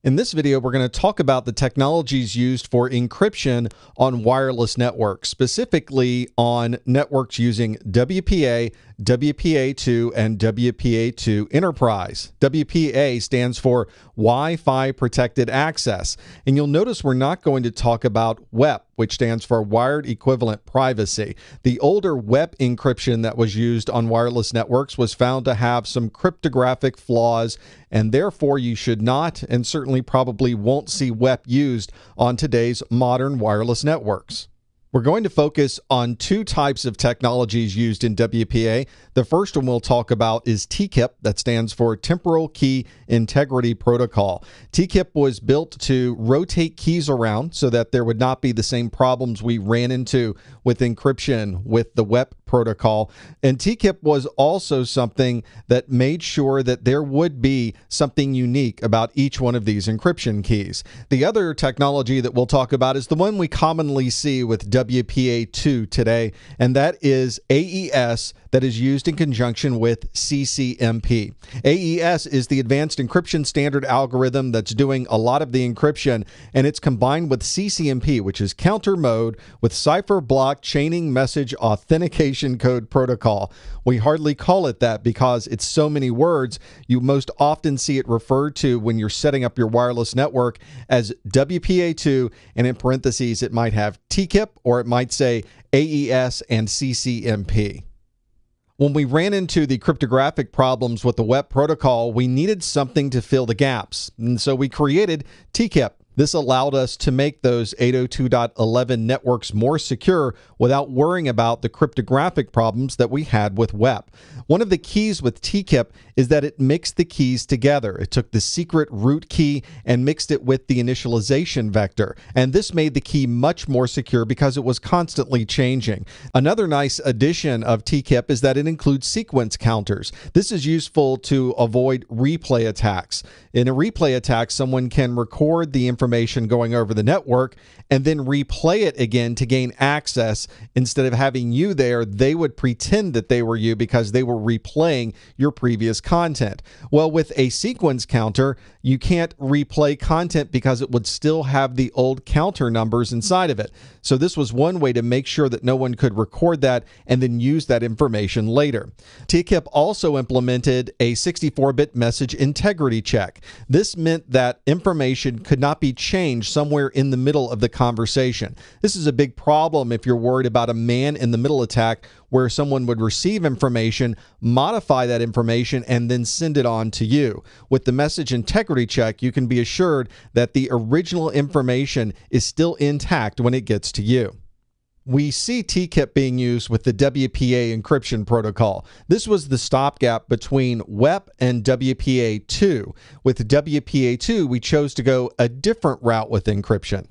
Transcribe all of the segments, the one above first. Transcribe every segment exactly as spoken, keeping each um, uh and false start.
In this video, we're going to talk about the technologies used for encryption on wireless networks, specifically on networks using W P A, W P A two, and W P A two Enterprise. W P A stands for Wi-Fi Protected Access. And you'll notice we're not going to talk about W E P, which stands for Wired Equivalent Privacy. The older W E P encryption that was used on wireless networks was found to have some cryptographic flaws, and therefore you should not and certainly probably won't see W E P used on today's modern wireless networks. We're going to focus on two types of technologies used in W P A. The first one we'll talk about is T K I P, that stands for Temporal Key Integrity Protocol. T K I P was built to rotate keys around so that there would not be the same problems we ran into with encryption with the W E P protocol. And T K I P was also something that made sure that there would be something unique about each one of these encryption keys. The other technology that we'll talk about is the one we commonly see with W P A two today, and that is A E S, that is used in conjunction with C C M P. A E S is the advanced encryption standard algorithm that's doing a lot of the encryption, and it's combined with C C M P, which is counter mode with cipher block chaining message authentication code protocol. We hardly call it that because it's so many words. You most often see it referred to when you're setting up your wireless network as W P A two, and in parentheses it might have T K I P or it might say A E S and C C M P. When we ran into the cryptographic problems with the W E P protocol, we needed something to fill the gaps, and so we created T K I P. This allowed us to make those eight oh two dot eleven networks more secure without worrying about the cryptographic problems that we had with W E P. One of the keys with T K I P is that it mixed the keys together. It took the secret root key and mixed it with the initialization vector, and this made the key much more secure because it was constantly changing. Another nice addition of T K I P is that it includes sequence counters. This is useful to avoid replay attacks. In a replay attack, someone can record the information information going over the network and then replay it again to gain access. Instead of having you there, they would pretend that they were you because they were replaying your previous content. Well, with a sequence counter, you can't replay content because it would still have the old counter numbers inside of it. So this was one way to make sure that no one could record that and then use that information later. T K I P also implemented a sixty-four bit message integrity check. This meant that information could not be changed somewhere in the middle of the conversation. This is a big problem if you're worried about a man-in-the-middle attack where someone would receive information, modify that information, and then send it on to you. With the message integrity check, you can be assured that the original information is still intact when it gets to you. We see T K I P being used with the W P A encryption protocol. This was the stopgap between W E P and W P A two. With W P A two, we chose to go a different route with encryption.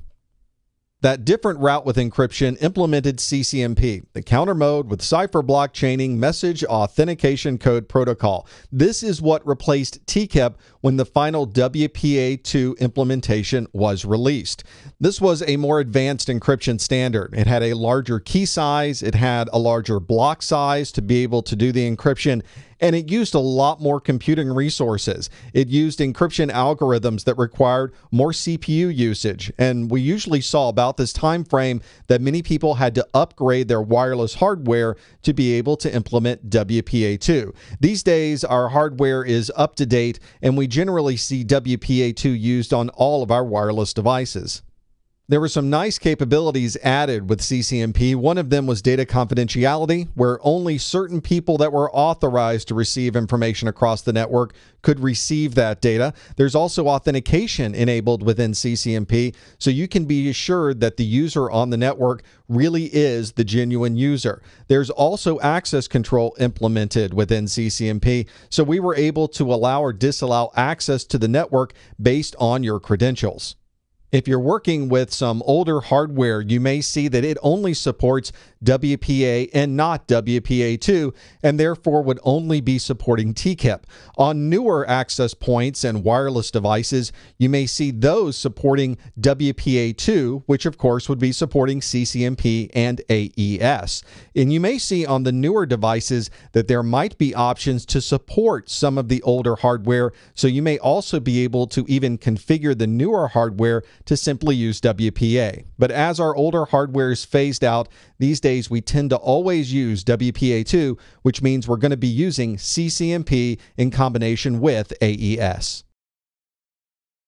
That different route with encryption implemented C C M P, the counter mode with cipher block chaining message authentication code protocol. This is what replaced T K I P when the final W P A two implementation was released. This was a more advanced encryption standard. It had a larger key size, it had a larger block size to be able to do the encryption, and it used a lot more computing resources. It used encryption algorithms that required more C P U usage, and we usually saw about this time frame that many people had to upgrade their wireless hardware to be able to implement W P A two. These days, our hardware is up to date, and we generally see W P A two used on all of our wireless devices. There were some nice capabilities added with C C M P. One of them was data confidentiality, where only certain people that were authorized to receive information across the network could receive that data. There's also authentication enabled within C C M P, so you can be assured that the user on the network really is the genuine user. There's also access control implemented within C C M P, so we were able to allow or disallow access to the network based on your credentials. If you're working with some older hardware, you may see that it only supports W P A and not W P A two, and therefore would only be supporting T K I P. On newer access points and wireless devices, you may see those supporting W P A two, which of course would be supporting C C M P and A E S. And you may see on the newer devices that there might be options to support some of the older hardware, so you may also be able to even configure the newer hardware to simply use W P A. But as our older hardware is phased out, these days we tend to always use W P A two, which means we're going to be using C C M P in combination with A E S.